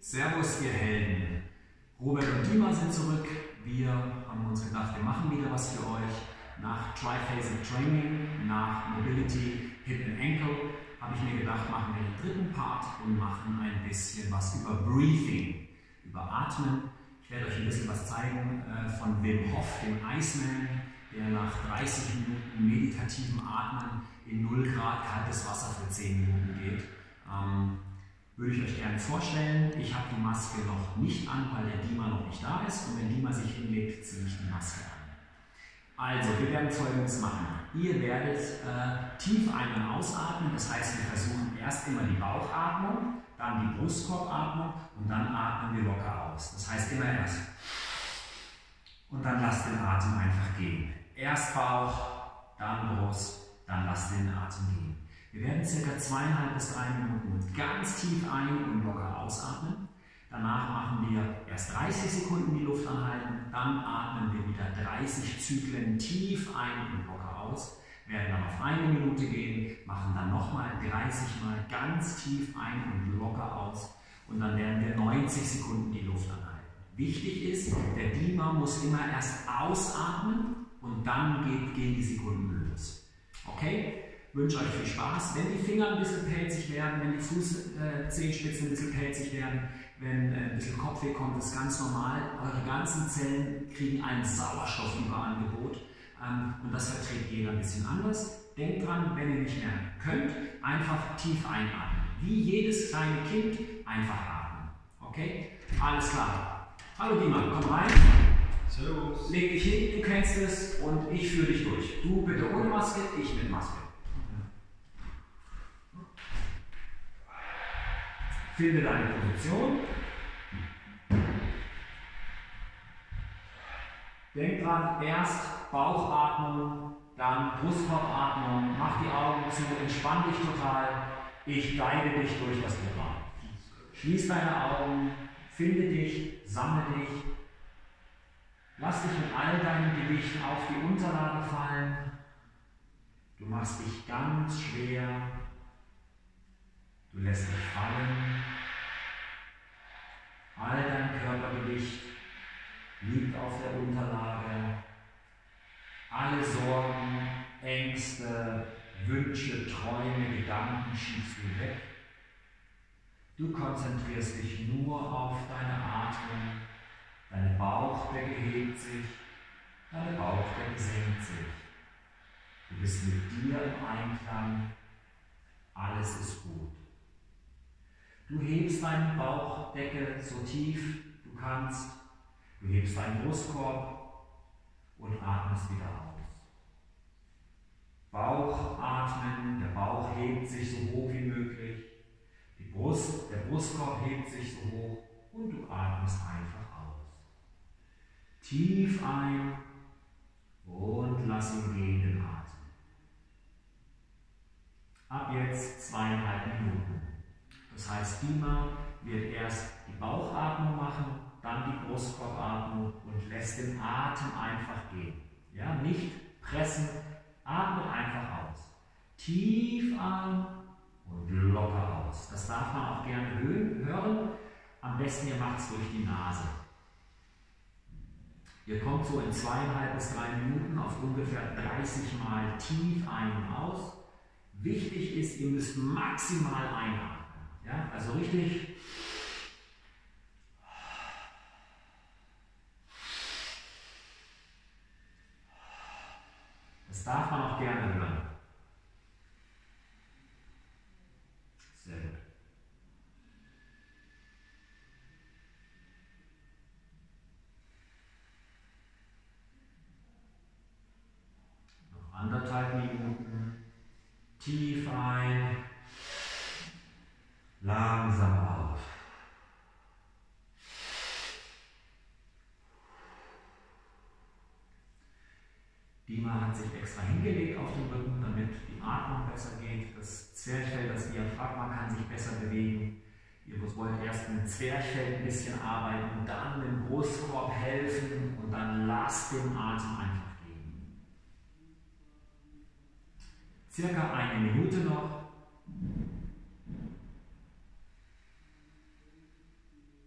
Servus, ihr Helden. Robert und Dima sind zurück. Wir haben uns gedacht, wir machen wieder was für euch. Nach Triphasic Training, nach Mobility, Hip and Ankle, habe ich mir gedacht, machen wir den dritten Part und machen ein bisschen was über Breathing, über Atmen. Ich werde euch ein bisschen was zeigen von Wim Hof, dem Iceman, der nach 30 Minuten meditativem Atmen in 0 Grad kaltes Wasser für 10 Minuten geht. Würde ich euch gerne vorstellen. Ich habe die Maske noch nicht an, weil der Dima noch nicht da ist. Und wenn Dima sich hinlegt, ziehe ich die Maske an. Also, wir werden Folgendes machen. Ihr werdet tief ein- und ausatmen. Das heißt, wir versuchen erst immer die Bauchatmung, dann die Brustkorbatmung und dann atmen wir locker aus. Das heißt immer erst. Und dann lasst den Atem einfach gehen. Erst Bauch, dann Brust, dann lasst den Atem gehen. Wir werden ca. 2,5 bis 3 Minuten ganz tief ein- und locker ausatmen. Danach machen wir erst 30 Sekunden die Luft anhalten, dann atmen wir wieder 30 Zyklen tief ein und locker aus, werden dann auf 1 Minute gehen, machen dann nochmal 30 Mal ganz tief ein und locker aus und dann werden wir 90 Sekunden die Luft anhalten. Wichtig ist, der Dima muss immer erst ausatmen und dann gehen die Sekunden los. Okay? Ich wünsche euch viel Spaß. Wenn die Finger ein bisschen pelzig werden, wenn die Fußzehenspitzen ein bisschen pelzig werden, wenn ein bisschen Kopfweh kommt, ist ganz normal. Eure ganzen Zellen kriegen ein Sauerstoffüberangebot und das verträgt jeder ein bisschen anders. Denkt dran, wenn ihr nicht mehr könnt, einfach tief einatmen. Wie jedes kleine Kind, einfach atmen. Okay? Alles klar. Hallo Dima, komm rein. Servus. Leg dich hin, du kennst es und ich führe dich durch. Du bitte ohne Maske, ich mit Maske. Finde deine Position. Denk dran, erst Bauchatmung, dann Brustkorbatmung. Mach die Augen zu, entspann dich total. Ich guide dich durch das Programm. Schließ deine Augen, finde dich, sammle dich. Lass dich mit all deinem Gewicht auf die Unterlage fallen. Du machst dich ganz schwer. Du lässt dich fallen. All dein Körpergewicht liegt auf der Unterlage. Alle Sorgen, Ängste, Wünsche, Träume, Gedanken schiebst du weg. Du konzentrierst dich nur auf deine Atmung. Deine Bauchdecke hebt sich, deine Bauchdecke senkt sich. Du bist mit dir im Einklang. Alles ist gut. Du hebst deine Bauchdecke so tief du kannst. Du hebst deinen Brustkorb und atmest wieder aus. Bauch atmen, der Bauch hebt sich so hoch wie möglich. Der Brustkorb hebt sich so hoch und du atmest einfach aus. Tief ein und lass ihn gehen, den Atem. Ab jetzt 2,5 Minuten. Das heißt, Dima wird erst die Bauchatmung machen, dann die Brustkorbatmung und lässt den Atem einfach gehen. Ja, nicht pressen, atmet einfach aus. Tief ein und locker aus. Das darf man auch gerne hören. Am besten ihr macht es durch die Nase. Ihr kommt so in 2,5 bis 3 Minuten auf ungefähr 30 Mal tief ein und aus. Wichtig ist, ihr müsst maximal einatmen. Ja, also richtig. Das darf man auch gerne hören. Sehr gut. Noch 1,5 Minuten. Tief ein. Langsam auf. Dima hat sich extra hingelegt auf den Rücken, damit die Atmung besser geht. Das Zwerchfell, das Diaphragma kann sich besser bewegen. Ihr wollt erst mit dem Zwerchfell ein bisschen arbeiten, dann mit dem Brustkorb helfen und dann lasst den Atem einfach gehen. Circa 1 Minute noch.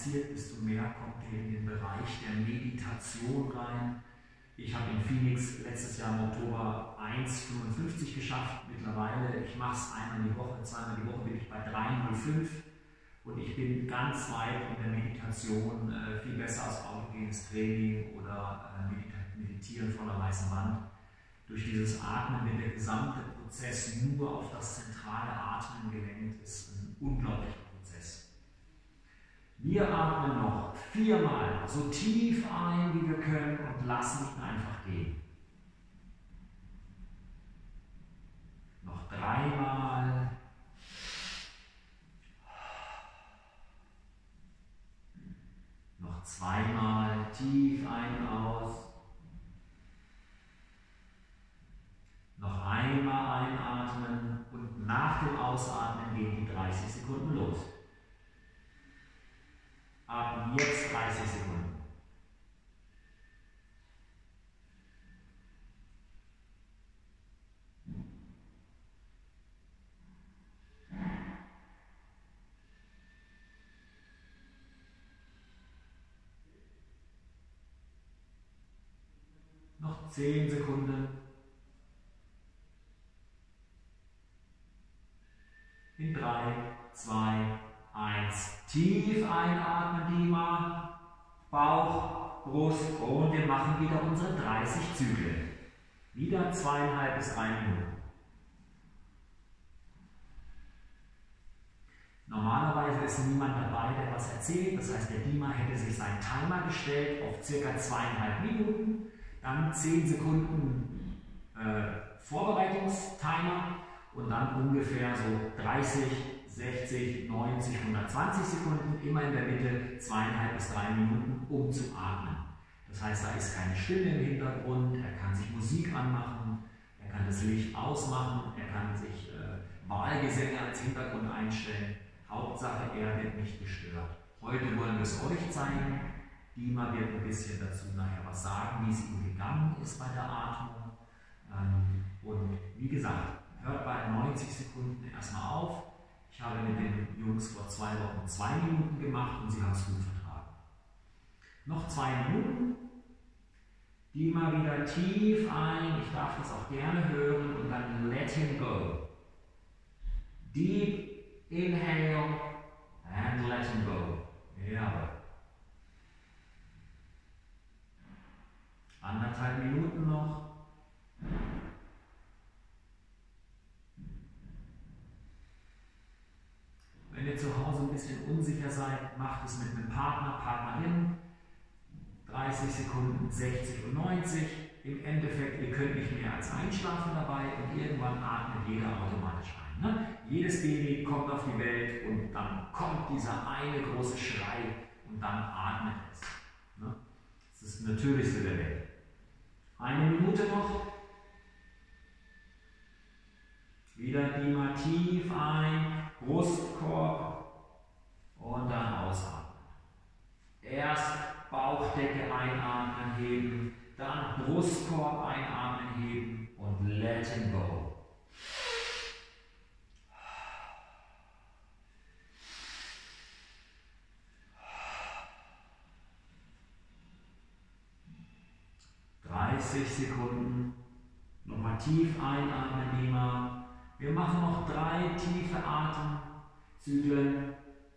qualifiziert, desto mehr kommt ihr in den Bereich der Meditation rein. Ich habe in Phoenix letztes Jahr im Oktober 1,55 geschafft. Mittlerweile, ich mache es einmal die Woche, zweimal die Woche bin ich bei 3,05 und ich bin ganz weit in der Meditation, viel besser als autogenes Training oder Meditieren vor der weißen Wand. Durch dieses Atmen wird der gesamte Prozess nur auf das zentrale Atmen gelenkt, ist ein unglaublicher Prozess. Wir atmen noch 4-mal so tief ein, wie wir können und lassen ihn einfach gehen. Noch 3-mal. Noch 2-mal tief ein und aus. Noch einmal einatmen und nach dem Ausatmen gehen die 30 Sekunden los. Atmen jetzt 30 Sekunden. Noch 10 Sekunden. In 3, 2, 1. Tief einatmen, Dima. Bauch, Brust und wir machen wieder unsere 30 Züge. Wieder 2,5 bis 3 Minuten. Normalerweise ist niemand dabei, der was erzählt. Das heißt, der Dima hätte sich seinen Timer gestellt auf ca. 2,5 Minuten. Dann 10 Sekunden Vorbereitungstimer. Und dann ungefähr so 30, 60, 90, 120 Sekunden, immer in der Mitte 2,5 bis 3 Minuten, um zu atmen. Das heißt, da ist keine Stimme im Hintergrund, er kann sich Musik anmachen, er kann das Licht ausmachen, er kann sich Wahlgesänge als Hintergrund einstellen. Hauptsache, er wird nicht gestört. Heute wollen wir es euch zeigen. Dima wird ein bisschen dazu nachher was sagen, wie es ihm gegangen ist bei der Atmung. Und wie gesagt, hört bei 90 Sekunden erstmal auf. Ich habe mit den Jungs vor 2 Wochen 2 Minuten gemacht und sie haben es gut vertragen. Noch 2 Minuten. Die mal wieder tief ein. Ich darf das auch gerne hören und dann let him go. Deep inhale and let him go. Ja. 1,5 Minuten noch. Wenn ihr zu Hause ein bisschen unsicher seid, macht es mit einem Partner, Partnerin. 30 Sekunden, 60 und 90. Im Endeffekt, ihr könnt nicht mehr als einschlafen dabei und irgendwann atmet jeder automatisch ein. Ne? Jedes Baby kommt auf die Welt und dann kommt dieser eine große Schrei und dann atmet es. Ne? Das ist das Natürlichste der Welt. 1 Minute noch. Wieder Dima tief ein. Brustkorb und dann ausatmen. Erst Bauchdecke einatmen, heben, dann Brustkorb einatmen, heben und let him go. Sekunden. Nochmal tief einatmen, Dima. Wir machen noch 3 tiefe Atemzüge.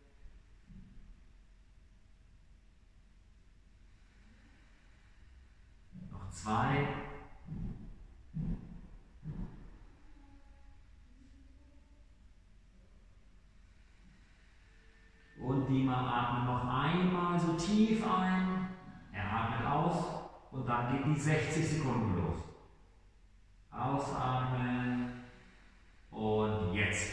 Noch 2. Und Dima atmet noch einmal so tief ein. Er atmet aus und dann geht die 60 Sekunden los. Ausatmen. Und jetzt.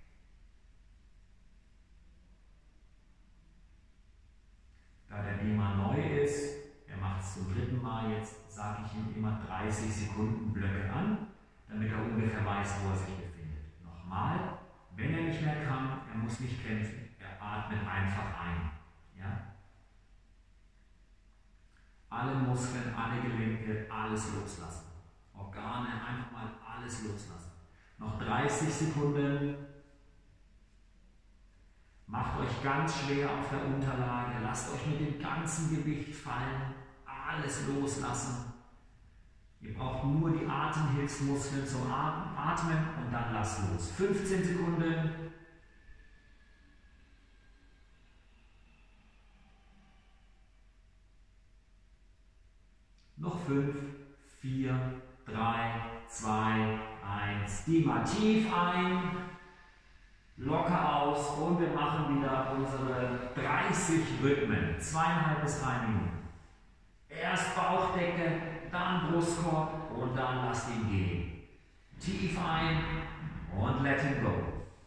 Da der Dima neu ist, er macht es zum 3. Mal jetzt, sage ich ihm immer 30 Sekunden Blöcke an, damit er ungefähr weiß, wo er sich befindet. Nochmal, wenn er nicht mehr kann, er muss nicht kämpfen, er atmet einfach ein. Ja? Alle Muskeln, alle Gelenke, alles loslassen. Organe, einfach mal alles loslassen. Noch 30 Sekunden. Macht euch ganz schwer auf der Unterlage, lasst euch mit dem ganzen Gewicht fallen, alles loslassen. Ihr braucht nur die Atemhilfsmuskeln zum Atmen und dann lasst los. 15 Sekunden. Noch 5, 4, 3, 2, 1. Die mal tief ein, locker aus und wir machen wieder unsere 30 Rhythmen. 2,5 bis 3 Minuten. Erst Bauchdecke, dann Brustkorb und dann lasst ihn gehen. Tief ein und let him go.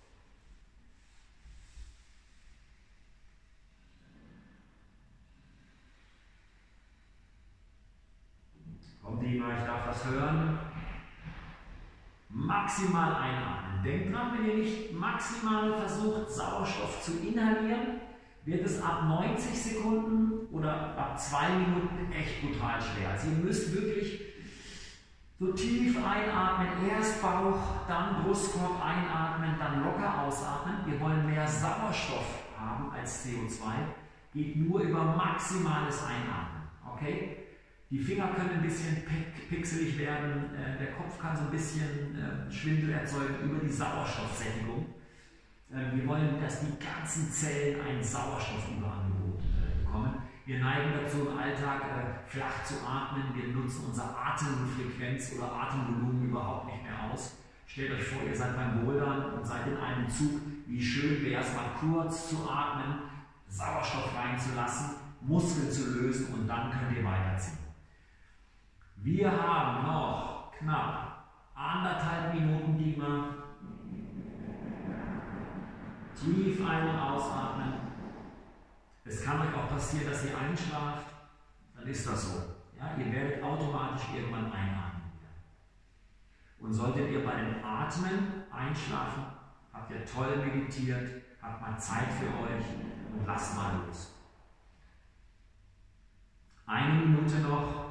Kommt Dima, ich darf das hören. Maximal einatmen. Denkt dran, wenn ihr nicht maximal versucht, Sauerstoff zu inhalieren, wird es ab 90 Sekunden oder ab 2 Minuten echt brutal schwer. Also ihr müsst wirklich so tief einatmen, erst Bauch, dann Brustkorb einatmen, dann locker ausatmen. Wir wollen mehr Sauerstoff haben als CO2, geht nur über maximales Einatmen. Okay? Die Finger können ein bisschen pixelig werden, der Kopf kann so ein bisschen Schwindel erzeugen über die Sauerstoffsättigung. Wir wollen, dass die ganzen Zellen ein Sauerstoffüberangebot bekommen. Wir neigen dazu im Alltag flach zu atmen, wir nutzen unsere Atemfrequenz oder Atemvolumen überhaupt nicht mehr aus. Stellt euch vor, ihr seid beim Bouldern und seid in einem Zug. Wie schön wäre es mal kurz zu atmen, Sauerstoff reinzulassen, Muskeln zu lösen und dann könnt ihr weiterziehen. Wir haben noch knapp 1,5 Minuten Dima. Tief ein- und ausatmen. Es kann euch auch passieren, dass ihr einschlaft. Dann ist das so. Ja, ihr werdet automatisch irgendwann einatmen. Und solltet ihr bei dem Atmen einschlafen, habt ihr toll meditiert, habt mal Zeit für euch und lasst mal los. 1 Minute noch.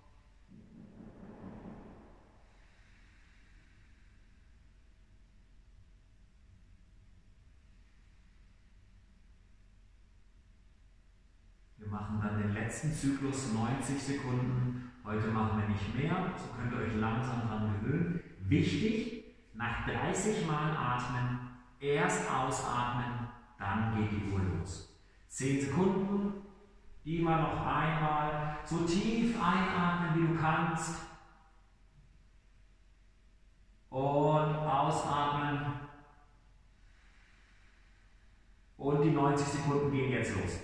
Wir machen dann den letzten Zyklus 90 Sekunden. Heute machen wir nicht mehr, so könnt ihr euch langsam daran gewöhnen. Wichtig, nach 30 Mal atmen, erst ausatmen, dann geht die Uhr los. 10 Sekunden, Dima noch einmal, so tief einatmen wie du kannst und ausatmen und die 90 Sekunden gehen jetzt los.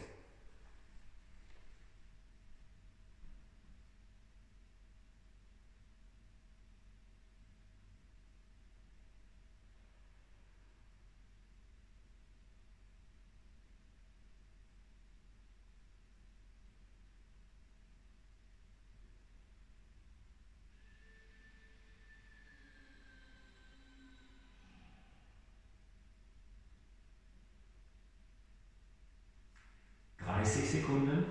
Sekunden.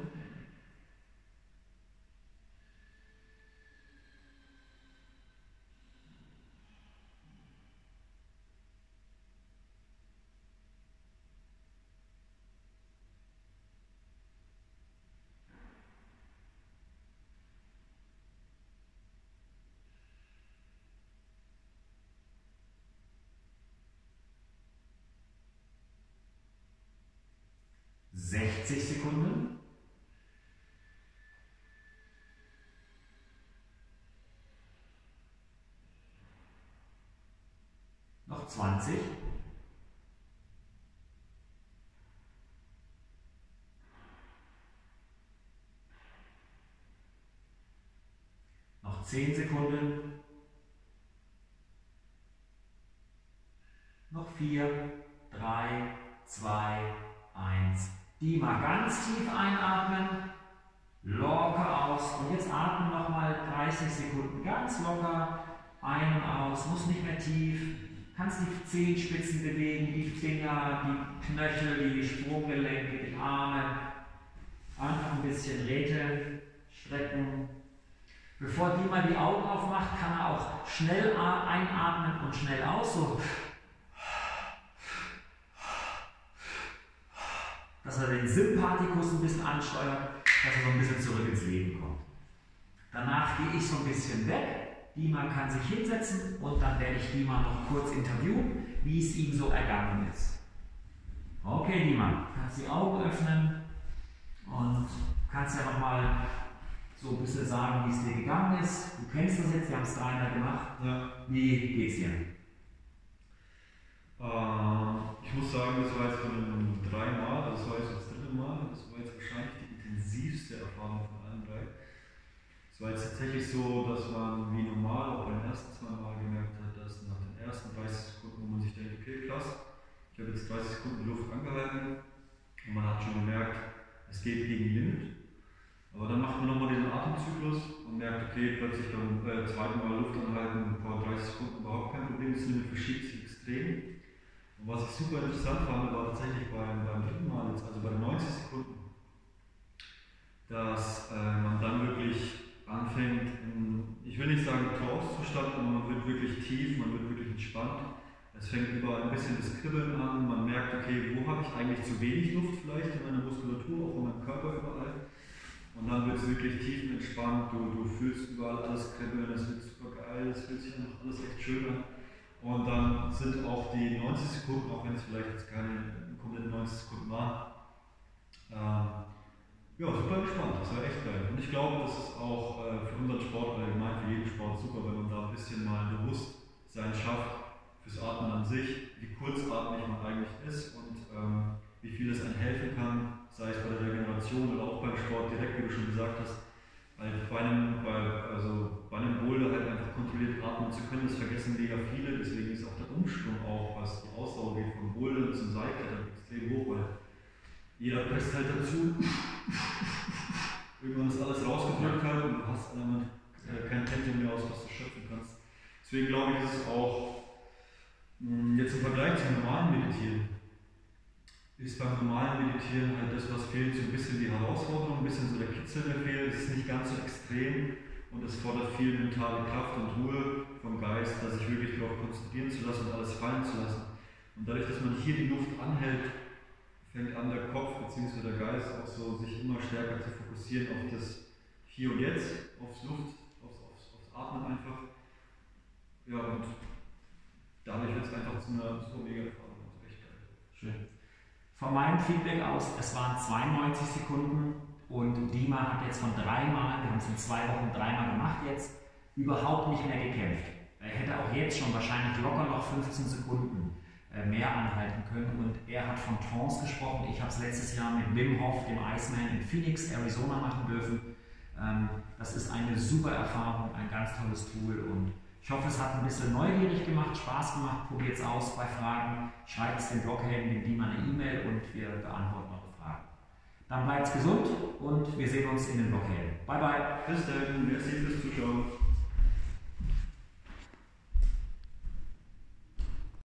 Sekunden. Noch 20. Noch 10 Sekunden. Noch 4, 3, 2, 1. Dima ganz tief einatmen, locker aus und jetzt atmen nochmal 30 Sekunden ganz locker ein und aus, muss nicht mehr tief, kannst die Zehenspitzen bewegen, die Finger, die Knöchel, die Sprunggelenke, die Arme, einfach ein bisschen räteln, strecken. Bevor Dima die Augen aufmacht, kann er auch schnell einatmen und schnell aus, so. dass er den Sympathikus ein bisschen ansteuert, dass er so ein bisschen zurück ins Leben kommt. Danach gehe ich so ein bisschen weg. Dima kann sich hinsetzen und dann werde ich Dima noch kurz interviewen, wie es ihm so ergangen ist. Okay, Dima, kannst die Augen öffnen und kannst ja nochmal so ein bisschen sagen, wie es dir gegangen ist. Du kennst das jetzt, wir haben es dreimal gemacht. Ja. Wie geht's dir? Ich muss sagen, das war jetzt von 3 Mal, das war jetzt das 3. Mal, das war jetzt wahrscheinlich die intensivste Erfahrung von allen 3. Es war jetzt tatsächlich so, dass man wie normal auch beim ersten 2 Mal gemerkt hat, dass nach den ersten 30 Sekunden, wo man sich denkt, okay, klasse, ich habe jetzt 30 Sekunden Luft angehalten und man hat schon gemerkt, es geht gegen Limit. Aber dann macht man nochmal diesen Atemzyklus und merkt, okay, plötzlich beim 2. Mal Luft anhalten, ein paar 30 Sekunden überhaupt kein Problem, das Limit verschiebt sich extrem. Und was ich super interessant fand, war tatsächlich beim 3. Mal jetzt, also bei den 90 Sekunden, dass man dann wirklich anfängt, ich will nicht sagen Trance-Zustand, aber man wird wirklich tief, man wird wirklich entspannt. Es fängt überall ein bisschen das Kribbeln an, man merkt, okay, wo habe ich eigentlich zu wenig Luft vielleicht in meiner Muskulatur, auch in meinem Körper überall. Und dann wird es wirklich tief entspannt, du fühlst überall alles kribbeln, es wird super geil, es fühlt sich einfach alles echt schön an. Und dann sind auch die 90 Sekunden, auch wenn es vielleicht jetzt keine kompletten 90 Sekunden waren, ja, super entspannt, das war echt geil. Und ich glaube, das ist auch für unseren Sport allgemein, für jeden Sport super, wenn man da ein bisschen mal Bewusstsein schafft fürs Atmen an sich, wie kurzatmig man eigentlich ist und wie viel es einem helfen kann, sei es bei der Regeneration oder auch beim Sport direkt, wie du schon gesagt hast, halt bei einem Boulder halt einfach kontrolliert atmen zu können, das vergessen mega viele, deswegen ist auch der Umschwung auch, was die Ausdauer geht, vom Boulder zum Seilklettern extrem hoch, weil jeder presst halt dazu, irgendwann ist alles rausgedrückt halt und du hast kein Tempo mehr aus, was du schöpfen kannst. Deswegen glaube ich, ist es auch jetzt im Vergleich zum normalen Meditieren, ist beim normalen Meditieren halt das, was fehlt, so ein bisschen die Herausforderung, ein bisschen so der Kitzel, der fehlt. Es ist nicht ganz so extrem und es fordert viel mentale Kraft und Ruhe vom Geist, sich wirklich darauf konzentrieren zu lassen und alles fallen zu lassen. Und dadurch, dass man hier die Luft anhält, fängt an der Kopf bzw. der Geist auch so sich immer stärker zu fokussieren auf das Hier und Jetzt, aufs Atmen einfach. Ja, und dadurch wird es einfach zu einer super mega Erfahrung. Das ist echt geil. Schön. Von meinem Feedback aus, es waren 92 Sekunden und Dima hat jetzt von 3 Mal, wir haben es in 2 Wochen 3 Mal gemacht jetzt, überhaupt nicht mehr gekämpft. Er hätte auch jetzt schon wahrscheinlich locker noch 15 Sekunden mehr anhalten können und er hat von Trance gesprochen. Ich habe es letztes Jahr mit Wim Hof, dem Iceman in Phoenix, Arizona machen dürfen. Das ist eine super Erfahrung, ein ganz tolles Tool und ich hoffe, es hat ein bisschen neugierig gemacht, Spaß gemacht. Probiert es aus bei Fragen. Schreibt es den Blockhelden, dem Dima eine E-Mail und wir beantworten eure Fragen. Dann bleibt gesund und wir sehen uns in den Blockhelden. Bye bye. Bis dann, merci fürs Zuschauen.